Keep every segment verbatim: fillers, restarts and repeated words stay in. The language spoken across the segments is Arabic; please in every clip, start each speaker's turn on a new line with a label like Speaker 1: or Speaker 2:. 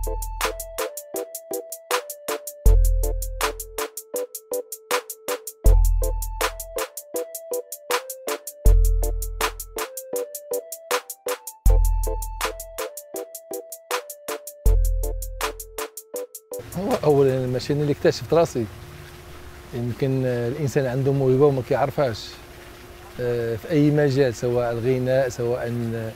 Speaker 1: هو اولا ماشي انا اللي اكتشفت راسي. يمكن الانسان عنده موهبه وما كيعرفهاش في اي مجال، سواء الغناء، سواء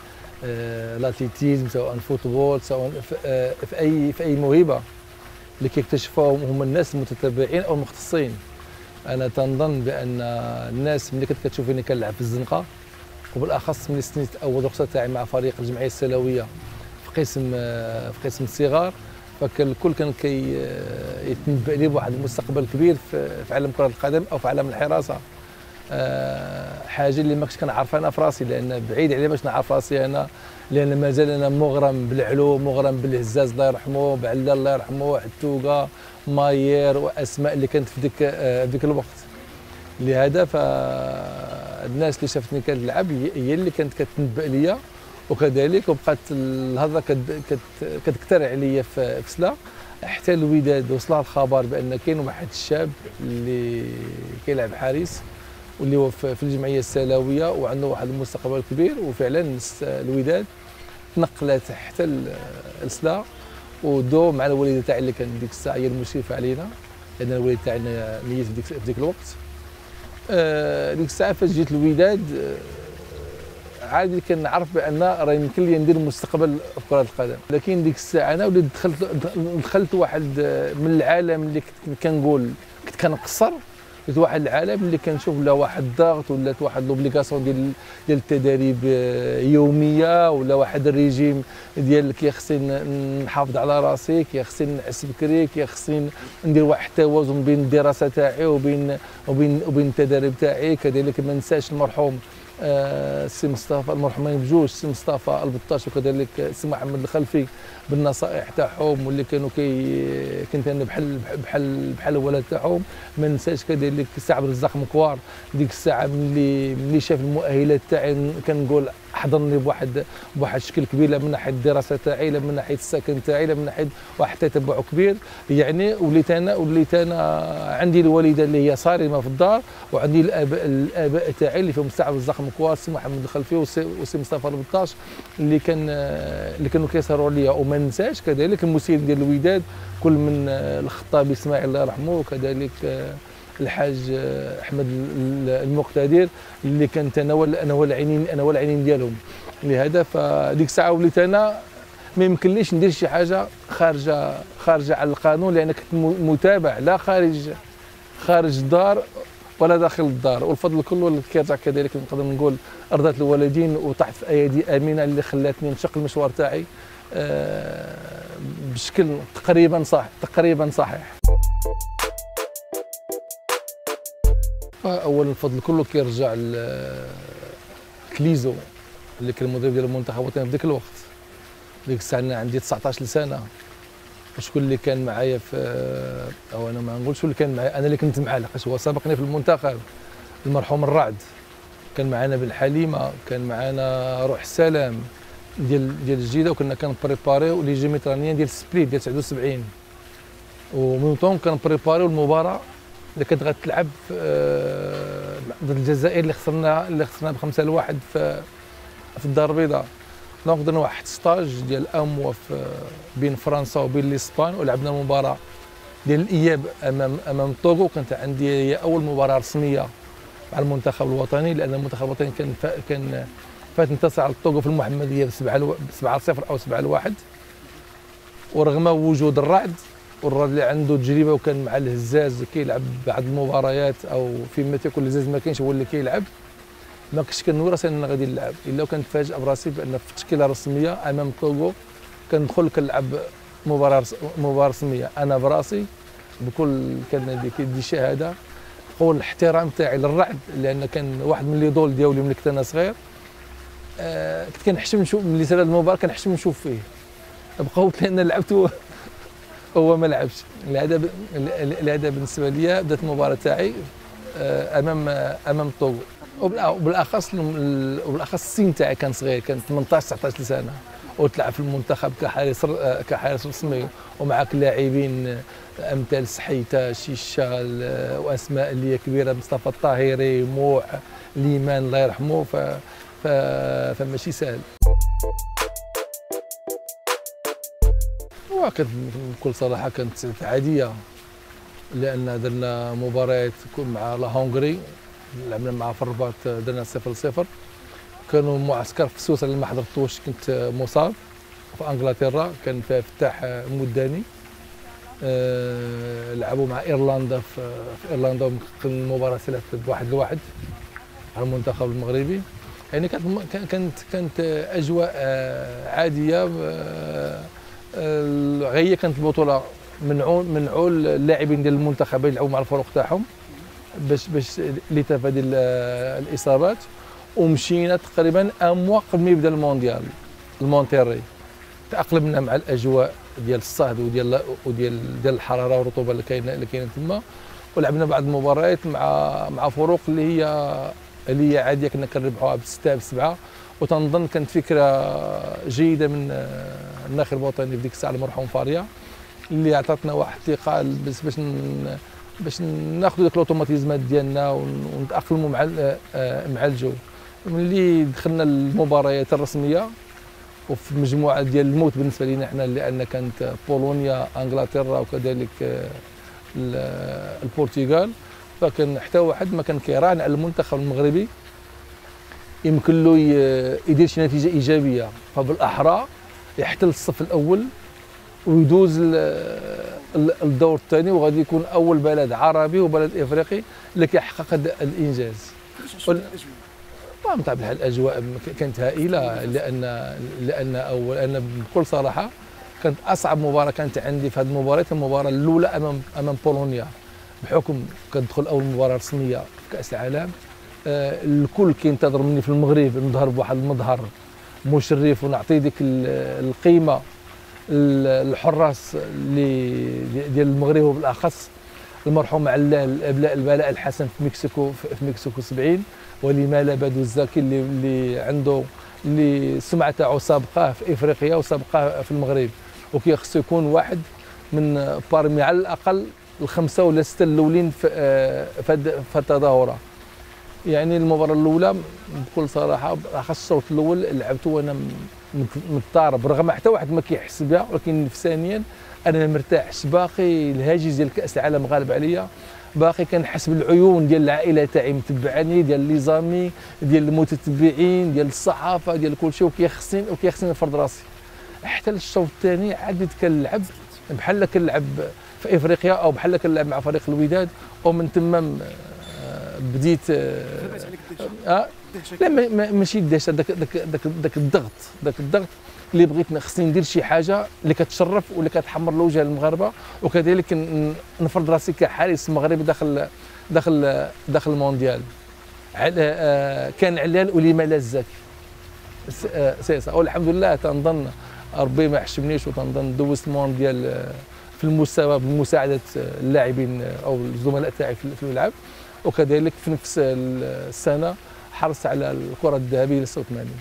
Speaker 1: الاتليتيزم، سواء الفوتبول، سواء في اي في اي موهبه اللي كيكتشفوها هم الناس المتتبعين او المختصين. انا تنظن بان الناس ملي كنت كتشوفني كنلعب في الزنقه، وبالاخص ملي سنيت اول رخصه تاعي مع فريق الجمعيه السلويه في قسم في قسم الصغار، فكان الكل كان كيتنبأ لي بواحد المستقبل كبير في عالم كرة القدم او في عالم الحراسة. حاجه اللي ما كنتش كنعرفها انا في راسي، لان بعيد عليا باش نعرف راسي انا، لان مازال انا مغرم بالعلوم، مغرم بالهزاز الله يرحمه، بعلال الله يرحمه، حتوقه، ماير، واسماء اللي كانت في ديك في ديك الوقت. لهذا فالناس اللي شافتني كنلعب هي اللي كانت كتنبأ ليا، وكذلك وبقات الهضره كتكثر عليا في سلا، حتى الوداد وصلها الخبر بان كاين واحد الشاب اللي كيلعب حارس واللي هو في الجمعيه السلويه وعنده واحد المستقبل كبير. وفعلا الوداد تنقلت حتى لسلا، ودو مع الوالده تاعي اللي كان ديك الساعه هي المشرفه علينا، لان الوالد تاعنا ميت في ديك في ديك الوقت. آه ديك الساعه فاش جيت الوداد عادي كنعرف بان راه يمكن لي ندير مستقبل في كره القدم، لكن ديك الساعه انا وليت دخلت دخلت واحد من العالم اللي كنت كنقول كنت كنقصر، وليت واحد العالم اللي كنشوف لا واحد الضغط، ولا واحد لوبليغاسيون ديال ديال التدريب يوميه، ولا واحد الريجيم ديال كيخصني نحافظ على راسي، كيخصني نعس بكري، كيخصني ندير واحد التوازن بين الدراسه تاعي وبين وبين وبين التدريب تاعي. كذلك ما ننساش المرحوم السي مصطفى المرحومين بجوج، السي مصطفى البطاش وكذلك السي محمد الخلفي، بالنصائح تاعهم واللي كانوا كي كنت انا بحال بحال بحال الولد تاعهم. ما ننساش كذلك السي عبد الرزاق مكوار، ديك الساعه ملي ملي شاف المؤهلات تاعي كنقول حضرني بواحد بواحد الشكل كبير، لا من ناحيه الدراسه تاعي، لا من ناحيه السكن تاعي، لا من ناحيه واحد التتبع كبير. يعني وليت انا وليت انا عندي الوالده اللي هي صارمه في الدار، وعندي الاباء الاباء تاعي اللي فيهم السي عبد الرزاق مكوار، السي محمد الخلفي، والسي مصطفى البطاش اللي كان اللي كانوا كيسهروا عليا. وما ننساش كذلك المسير ديال الوداد كل من الخطابي اسماعيل الله يرحمه، وكذلك الحاج احمد المقتدر اللي كنت انا انا هو العينين انا هو العينين ديالهم. لهذا فديك الساعه وليت انا ما يمكنليش ندير شي حاجه خارجه خارجه على القانون، لان كنت متابع لا خارج خارج الدار ولا داخل الدار. والفضل كله كيرجع كذلك نقدر نقول ارضات الوالدين، وطحت في ايادي امينه اللي خلاتني نشق المشوار تاعي بشكل تقريبا صح تقريبا صحيح. اولا الفضل كله كيرجع لكليزو اللي كان المدرب ديال المنتخب الوطني في ذاك الوقت. ديك الساعه انا عندي تسعة عشر سنه، وشكون اللي كان معايا في او انا ما نقولش اللي كان معايا، انا اللي كنت معاه لحقاش هو سبقني في المنتخب. المرحوم الرعد كان معنا بالحليمه، كان معنا روح السلام ديال ديال الجيده، وكنا كنبريباريو لي جي ميترانيين ديال السبليت ديال تسعة وسبعين، ومن طون كنبريباريو المباراه اللي كانت غتلعب ضد الجزائر اللي خسرنا اللي خسرنا بخمسه لواحد في في الدار البيضاء. دونك درنا واحد ستاج ديال اموا بين فرنسا وبين الاسبان، ولعبنا مباراه ديال الاياب امام امام طوغو. كانت عندي هي اول مباراه رسميه مع المنتخب الوطني، لان المنتخب الوطني كان كان فات انتصر على طوغو في المحمديه بسبعة صفر او سبعة لواحد، ورغم وجود الرعد والرعد اللي عنده تجربه وكان مع الهزاز كيلعب بعض المباريات، او فيما تيكون الهزاز ما كاينش هو اللي كيلعب، ما كنتش كنورى راسي انا غادي نلعب، الا كنتفاجئ براسي بان في تشكيله رسميه امام طوغو كندخل كنلعب مباراه مباراه رسميه انا براسي بكل كان كيدي شهاده. قول الاحترام تاعي للرعد، لان كان واحد من لي دول ديالي ملي كنت انا صغير. آه كنت كنحشم نشوف ملي سال المباراه كنحشم نشوف فيه، بقاوت لان لعبت هو ما لعبش. لهذا لهذا بالنسبه لي بدات المباراه تاعي امام امام طوغو، وبالاخص وبالاخص السن تاعي كان صغير، كان ثمنطاش تسعطاش سنه، وتلعب في المنتخب كحارس كحارس رسمي، ومعك لاعبين امثال سحيته، شيشال، واسماء اللي هي كبيره، مصطفى الطاهري، موح، ليمان الله يرحمه. ف ف فماشي سهل. وكانت بكل صراحه كانت عاديه، لان درنا مباريات مع لا هونغري، لعبنا مع في الرباط درنا صفر صفر. كانوا معسكر في سويسرا اللي ما حضرتوش، كنت مصاب. في انجلترا كان فيها فتاح مداني. أه لعبوا مع ايرلندا في, في ايرلندا، المباراه ثلاث بواحد لواحد على المنتخب المغربي. يعني كانت كانت كانت اجواء عاديه. غير كانت البطوله منعول منعول اللاعبين ديال المنتخب يلعبوا مع الفرق تاعهم باش باش لتفادي الاصابات. ومشينا تقريبا اموا قبل ما يبدا المونديال المونتيري. تاقلمنا مع الاجواء ديال الصهد وديال وديال ديال الحراره والرطوبه اللي كاينه اللي كاينه تما. ولعبنا بعض المباريات مع مع فرق اللي هي اللي هي عاديه، كنا كنربحوها بسته بسبعه. وتنظن كانت فكره جيده من الناخب الوطني في ديك الساعه المرحوم فاريا، اللي عطاتنا واحد الثقه باش باش باش ناخذوا ديك الاوتوماتيزمات ديالنا ونتاقلموا مع مع الجو. ملي دخلنا المباريات الرسميه وفي مجموعه ديال الموت بالنسبه لنا احنا، لان كانت بولونيا، انجلترا، وكذلك البرتغال. فكان حتى واحد ما كان كيراهن على المنتخب المغربي يمكن له يدير شي نتيجه ايجابيه، فبالاحرى يحتل الصف الاول ويدوز الدور الثاني، وغادي يكون اول بلد عربي وبلد افريقي اللي كيحقق الانجاز. بطبيعة الحال الاجواء كانت هائله، لان لان اول انا بكل صراحه كانت اصعب مباراه كانت عندي في هذه المباراه المباراه الاولى امام امام بولونيا، بحكم كندخل اول مباراه رسميه في كاس العالم. آه الكل كينتظر مني في المغرب نظهر بواحد المظهر مشرف ونعطي ديك القيمه الحراس اللي ديال المغرب، وبالاخص المرحوم علال البلاء الحسن في مكسيكو في مكسيكو سبعين، ولمالا بدو الزاكي اللي اللي عنده اللي السمعه تاعو سابقاه في افريقيا وسابقاه في المغرب، وكيخصو يكون واحد من بارمي على الاقل الخمسه ولا سته الاولين في في التظاهره. يعني المباراه الاولى بكل صراحه بالاخص الشوط الاول لعبته وانا مضطرب، رغم حتى واحد ما كيحس بها، ولكن ثانيا انا ما مرتاحش، باقي الهاجس ديال كاس العالم غالب عليا، باقي كنحس بالعيون ديال العائله تاعي متبعاني، ديال لي زامي، ديال المتتبعين، ديال الصحافه، ديال كلشي، وكيخصني وكيخصني نفرض راسي. حتى الشوط الثاني عاد بديت كنلعب بحال كنلعب في افريقيا او بحال كنلعب مع فريق الوداد، ومن تما بديت آه لا ماشي الدهشه، داك داك داك داك الضغط داك الضغط اللي بغيت خصني ندير شي حاجه اللي كتشرف واللي كتحمر الوجه المغاربه، وكذلك نفرض راسي كحارس مغربي داخل داخل داخل المونديال. كان علال ولما لا الزاكي سيسا، والحمد لله تنظن ربي ما يحشمنيش، وتنظن دوزت المونديال في المستوى بمساعده اللاعبين او الزملاء تاعي في الملعب، وكذلك في نفس السنه حرصت على الكره الذهبيه ل ستة وثمانين.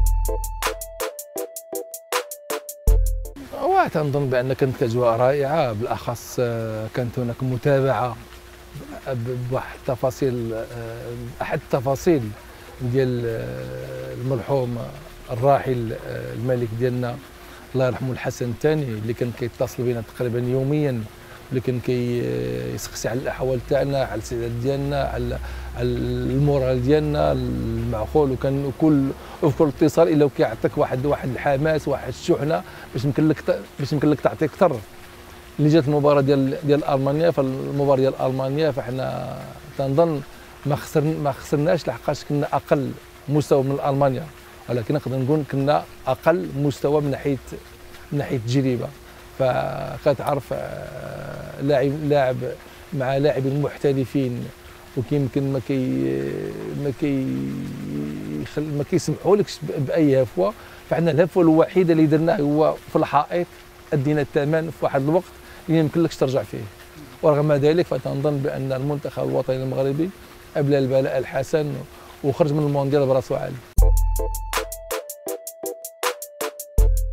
Speaker 1: وتنظن بان كانت اجواء رائعه، بالاخص كانت هناك متابعه بواحد التفاصيل، احد التفاصيل ديال المرحوم الراحل الملك ديالنا الله يرحمه الحسن الثاني، اللي كان كيتصل بنا تقريبا يوميا، اللي كان كيسقسي على الاحوال تاعنا، على الاستعداد ديالنا، على على المورال ديالنا المعقول، وكان كل في كل اتصال الا كيعطيك واحد واحد الحماس، واحد الشحنه باش يمكن لك باش يمكن لك تعطي اكثر. اللي جات المباراه ديال ديال المانيا، فالمباراه ديال المانيا فاحنا تنظن ما خسر ما خسرناش لحقاش كنا اقل مستوى من المانيا، ولكن نقدر نقول كنا اقل مستوى من ناحيه من ناحيه التجربه. فكتعرف لاعب لاعب مع لاعبين محترفين، وكيمكن ما كي ما كي ما كيسمحولكش باي هفوه. فاحنا الهفوه الوحيده اللي درناها هو في الحائط، ادينا الثمن في واحد الوقت اللي يمكن لكش ترجع فيه. ورغم ذلك فتنظن بان المنتخب الوطني المغربي ابلى البلاء الحسن وخرج من المونديال براسو عالي.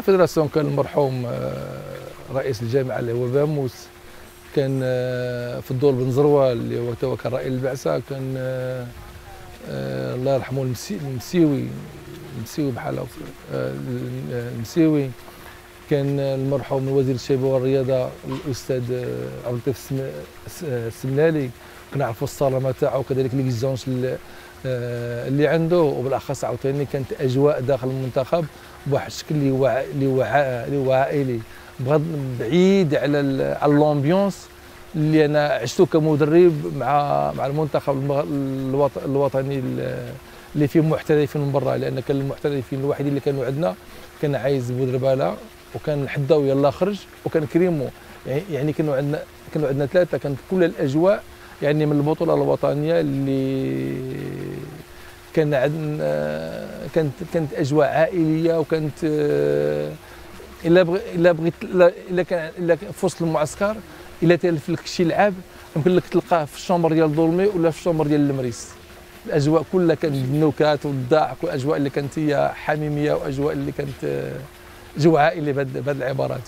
Speaker 1: الفيدراسيون كان المرحوم رئيس الجامعه اللي هو باموس، كان في الدور بن زروال اللي هو تو كان رئيس البعثه، كان الله يرحمه المسيوي المسيوي بحال المسيوي، كان المرحوم وزير الشباب والرياضه الاستاذ عبد اللطيف السملالي، كنعرفوا الصرامه تاعو وكذلك ليكزيجونس اللي عنده، وبالاخص عاوتاني كانت اجواء داخل المنتخب بواحد الشكل اللي هو اللي هو اللي هو عائلي، بغض بعيد على على لومبيونس اللي انا عشته كمدرب مع مع المنتخب الوطني اللي فيه محترفين من برا، لان كان المحترفين الوحيدين اللي كانوا عندنا كان عايز بودرباله وكان حداو يلا خرج وكان كريمو، يعني كانوا عندنا كانوا عندنا ثلاثه، كانت كل الاجواء يعني من البطوله الوطنيه اللي كان عندنا كانت كانت اجواء عائليه، وكانت الا بغي الا بغيت الا كان الا في وسط المعسكر الا تالف لك شي لعاب يمكن لك تلقاه في الشومبر ديال دولمي ولا في الشومبر ديال المريس. الاجواء كلها كانت بالنكات والضحك واجواء اللي كانت هي حميميه واجواء اللي كانت جو عائلي بهذه العبارات.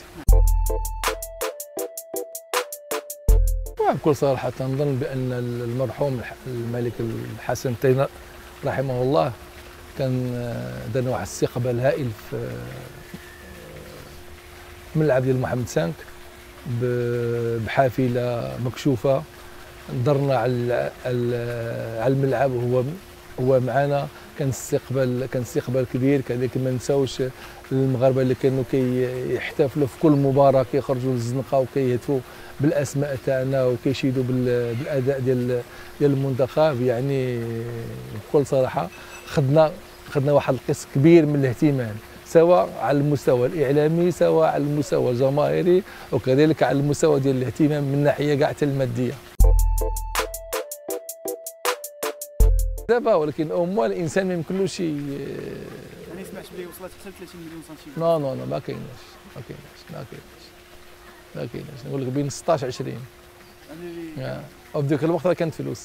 Speaker 1: بكل صراحه تنظن بان المرحوم الملك الحسن الثاني رحمه الله كان درنا واحد الاستقبال هائل في الملعب ديال محمد سانك بحافله مكشوفه، درنا على على الملعب وهو هو معنا، كان استقبال كان استقبال كبير، كذلك ما نساوش المغاربه اللي كانوا كيحتفلوا في كل مباراه كيخرجوا للزنقه وكيهتفوا بالاسماء تاعنا وكيشيدوا بالاداء ديال ديال المنتخب. يعني بكل صراحه خدنا خدنا واحد القسط كبير من الاهتمام، سواء على المستوى الاعلامي سواء على المستوى الجماهيري وكذلك على المستوى ديال الاهتمام من ناحيه كاع الماديه. دابا ولكن او موان الانسان ما يمكنلوش ي...
Speaker 2: انا سمعت بلي وصلت حتى ثلاثين مليون سنتيمتر.
Speaker 1: نو نو نو ما كايناش ما كايناش ما كايناش ما كايناش نقول لك بين ستطاش عشرين يعني وفي ذاك الوقت راه كانت فلوس.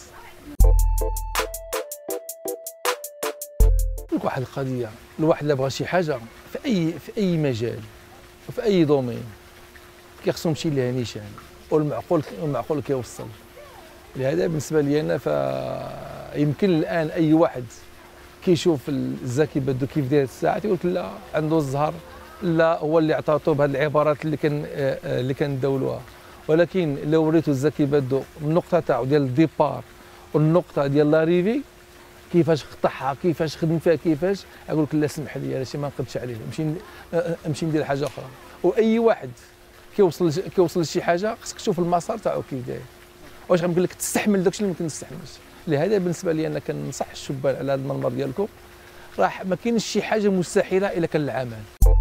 Speaker 1: نقول لك واحد القضيه، الواحد الا بغى شي حاجه في اي في اي مجال وفي اي دومين كيخصو يمشي لها نيشان والمعقول المعقول كيوصل. لهذا بالنسبه لي انا فيمكن الان اي واحد كيشوف الزكي بدو كيف داير الساعه تيقول لك لا عنده الزهر، لا هو اللي عطاتو بهذه العبارات اللي كان اللي كنداولوها، ولكن لو وريتو الزكي بدو النقطه تاعو ديال الديبار والنقطه ديال لاريفي كيفاش قطعها كيفاش خدم فيها كيفاش، يقول لك لا سمح لي هادشي ما نقدش عليه، نمشي نمشي ندير حاجه اخرى. واي واحد كيوصل كيوصل لشي حاجه خصك تشوف المسار تاعو كيف داير، واش غيمكن لك تستحمل داكشي اللي ما كنستحملش. لهذا بالنسبه لي انا كنصح الشبان على هذا المنبر ديالكم، راه ما كاينش شي حاجه مستحيله الا كان العمل.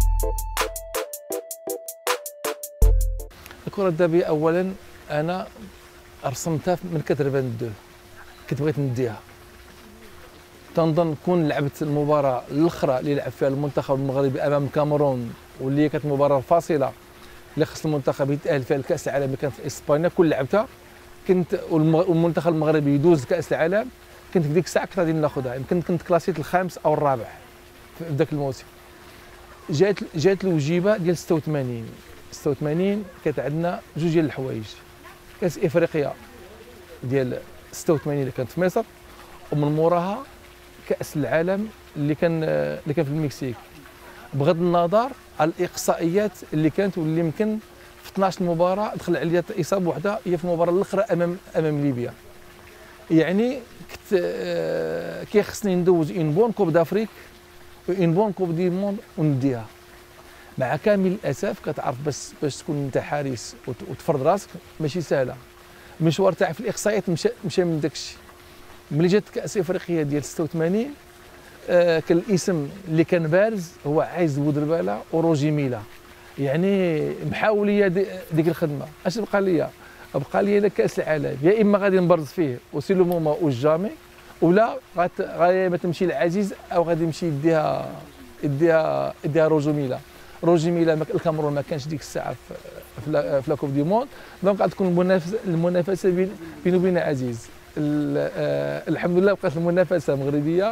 Speaker 1: الكره الذهبيه اولا انا رسمتها من ثمانين اثنين، كنت بغيت نديها. تنظن كون لعبت المباراه الاخرى اللي لعب فيها المنتخب المغربي امام الكاميرون واللي كانت مباراه فاصله اللي خص المنتخب يتاهل فيها لكاس العالم اللي كانت في اسبانيا، كل لعبتها كنت والمنتخب المغربي يدوز كاس العالم، كنت في ديك الساعه كنت غادي ناخذها، يمكن كنت كلاسيت الخامس او الرابع في ذاك الموسم. جات جات الوجيبه ديال ستة وثمانين ستة وثمانين كانت عندنا جوج ديال الحوايج، كاس افريقيا ديال ستة وثمانين اللي كانت في مصر، ومن موراها كاس العالم اللي كان اللي كان في المكسيك، بغض النظر على الاقصائيات اللي كانت واللي يمكن في اثناش مباراه دخل عليا اصابه وحده هي في المباراه الاخرى امام امام ليبيا. يعني كنت آه كيخصني ندوز اون بون كوب دافريك اون بون كوب دي موند ونديها. مع كامل الاسف كتعرف باش باش تكون انت حارس وتفرض راسك ماشي سهله. المشوار تاعي في الاقصائيات مشى مشى من داك الشيء. ملي جات كاس افريقيا ديال ستة وثمانين آه كان الاسم اللي كان بارز هو عايز بودرباله وروجي ميلا. يعني محاول ليا ديك الخدمه، اش بقى ليا؟ بقى ليا كاس العالم، يا اما غادي نبرز فيه وسي لو مومون او جامي، ولا غادي ما تمشي لعزيز او غادي يمشي يديها يديها يديها روجو ميلا. روجي ميلا الكاميرون ما كانش ديك الساعه في في لا كوب دي موند، دونك غتكون المنافسه المنافسه بينه وبين عزيز. الحمد لله بقات المنافسه مغربيه.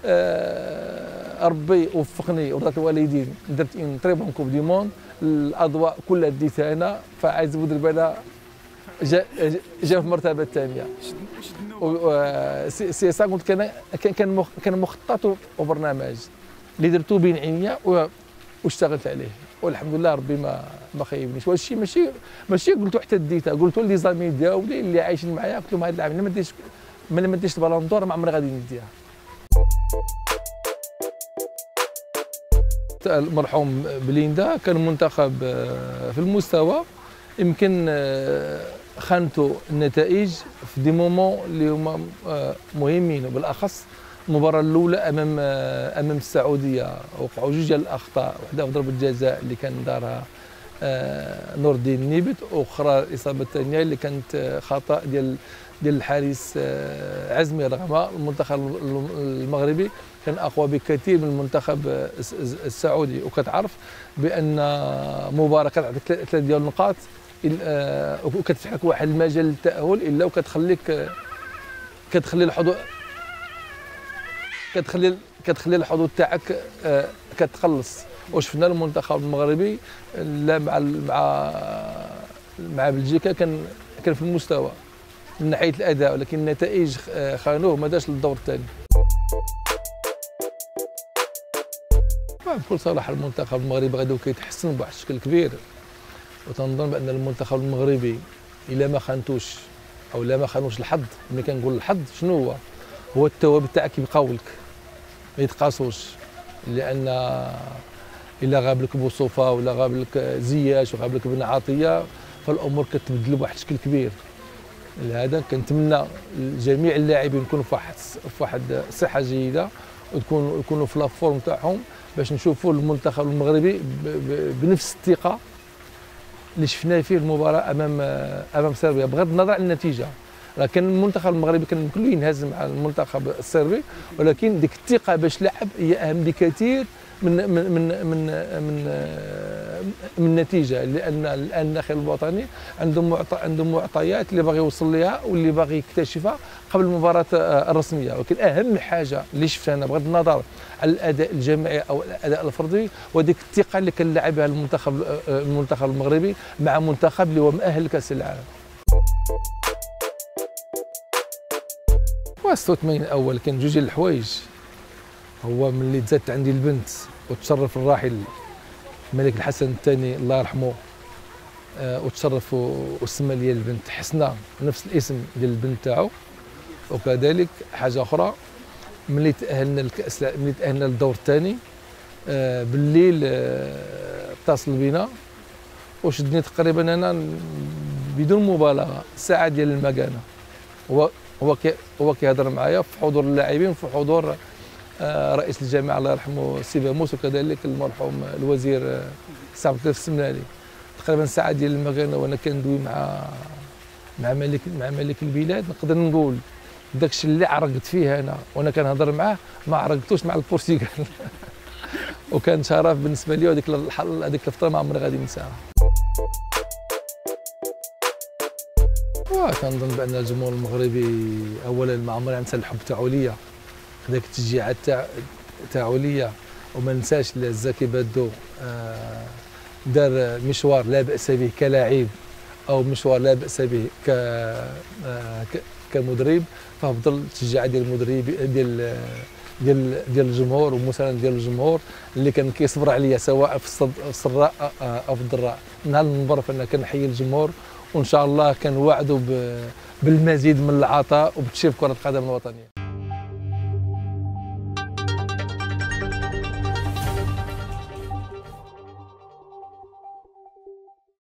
Speaker 1: ربي وفقني ورضات الوالدين، درت اون تري بون كوب دي موند، الاضواء كلها ديتها انا، فعايز بودرباله جا جا في المرتبه الثانيه. سي سا قلت كان كان كان مخطط وبرنامج اللي درتو بين عينيا واشتغلت عليه، والحمد لله ربي ما ما خيبنيش. وهذا الشيء ماشي ماشي قلتو حتى ديتها، قلتو لي زامي دياولي اللي عايشين معايا، قلت لهم هذا العام ما ديتش ما ديتش البالون دور ما عمري غادي نديها. المرحوم بليندا كان منتخب في المستوى، يمكن خانته النتائج في دي مومون اللي هما مهمين، وبالاخص المباراه الاولى امام امام السعوديه وقعوا جوج ديال الاخطاء، وحده في ضربه الجزاء اللي كان دارها نور الدين النيبت، واخرى الاصابه الثانيه اللي كانت خطا ديال ديال الحارس عزمي، رغم المنتخب المغربي كان اقوى بكثير من المنتخب السعودي. وكتعرف بان مباراه كتعطيك ثلاث ديال النقاط وكتفتح لك واحد المجال للتاهل، الا وكتخليك كتخلي الحظوظ كتخلي كتخلي الحظوظ تاعك كتقلص. وشفنا المنتخب المغربي لا مع مع مع بلجيكا كان كان في المستوى من ناحيه الاداء، ولكن النتائج خانوه ما داش للدور الثاني. بكل صراحه المنتخب المغربي غادي كيتحسن بواحد الشكل كبير، وتنظن بان المنتخب المغربي الا ما خانتوش او لا ما خانوش الحظ. ملي كنقول الحظ شنو هو؟ هو التوابل تاعك يبقاو لك ما يتقاسوش، لان الا غاب لك بوصوفه ولا غاب لك زياش وغاب لك بن عطيه فالامور كتبدل بواحد الشكل كبير. لهذا كنتمنى جميع اللاعبين يكونوا في واحد في واحد صحه جيده، وتكون يكونوا في لافورم تاعهم باش نشوفوا المنتخب المغربي بنفس الثقه اللي شفناه فيه المباراه امام امام صربيا، بغض النظر عن النتيجه. لكن المنتخب المغربي كان يمكن له ينهزم على المنتخب الصربي، ولكن ديك الثقه باش لعب هي اهم بكثير من من من من من, من النتيجه، لان الان الداخل الوطني عندهم معطى عندهم معطيات اللي باغي يوصل لها واللي باغي يكتشفها قبل المباراه الرسميه. ولكن اهم حاجه اللي شفتها انا بغض النظر على الاداء الجماعي او الاداء الفردي وديك الثقه اللي كنلعب بها المنتخب المنتخب المغربي مع منتخب اللي هو مؤهل لكاس العالم. واستثمين الاول كان جوج ديال الحوايج. هو ملي تزادت عندي البنت وتشرف الراحل الملك الحسن الثاني الله يرحمه، أه وتشرف وسمى لي البنت حسنه نفس الاسم ديال البنت تاعو. وكذلك حاجه اخرى، ملي تاهلنا للكاس ملي تاهلنا للدور الثاني أه بالليل أه اتصل بنا وشدني تقريبا انا بدون مبالغه ساعه ديال المكانه. هو هو كي هو كيهضر معايا في حضور اللاعبين وفي حضور آه رئيس الجامعه الله يرحمه سي باموس، وكذلك المرحوم الوزير آه سي عبد اللطيف السمنالي. تقريبا ساعه ديال المكانه وانا كندوي مع مع ملك مع ملك البلاد. نقدر نقول داكشي اللي عرقت فيه انا وانا كنهضر معاه ما عرقتوش مع البرتغال. وكان شرف بالنسبه لي، وهذيك هذيك الفتره ما عمري غادي ننساها. كنظن بان الجمهور المغربي اولا ما عمري ننسى الحب تاعو ليا، هذاك التشجيعات تاع تاعو ليا. وما ننساش زكي بادو آه دار مشوار لا باس به كلاعب او مشوار لا باس به ك آه كمدرب، فافضل التشجيعات ديال المدرب ديال ديال ديال الجمهور والمساند ديال الجمهور اللي كان كيصبر عليا سواء في السراء او في الضراء. نهار المنبر فانا كنحيي الجمهور، وان شاء الله كنوعدوا بالمزيد من العطاء وبتشريف كره القدم الوطنيه.